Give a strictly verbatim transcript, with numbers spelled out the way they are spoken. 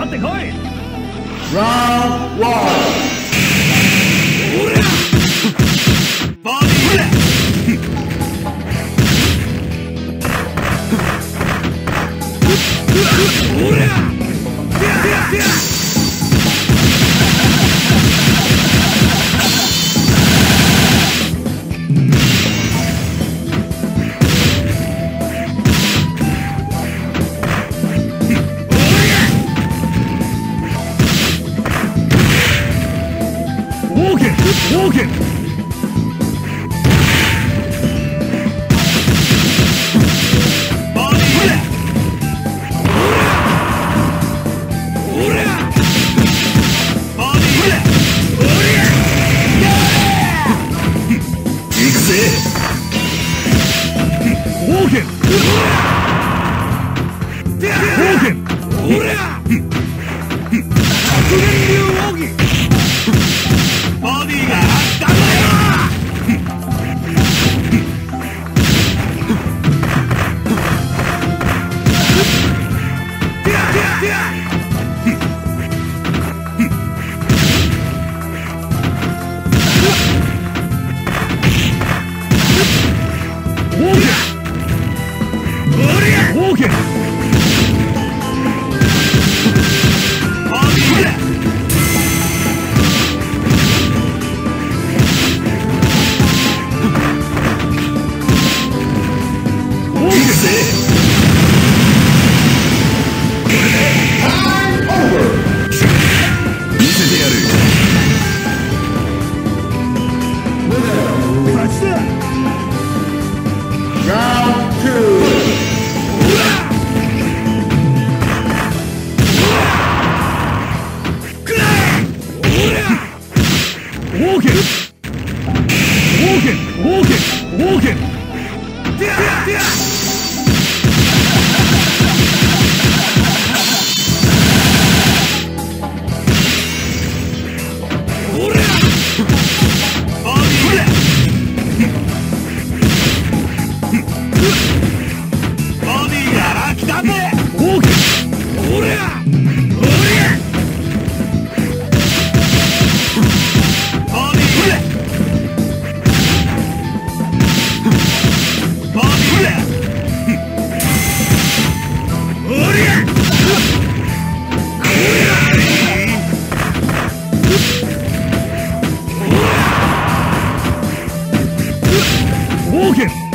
ってこい。 Round one. おりゃバディおりゃオーケーオーケーバディおりゃバディおりゃ行くぜオーケーオーケーおりゃ白煙流奥義バディが来たんだよ。オーケーバディオーケーオーケーオーケーオーケーおりゃバディバディやら来たぜオーケーおりゃおりゃオーケー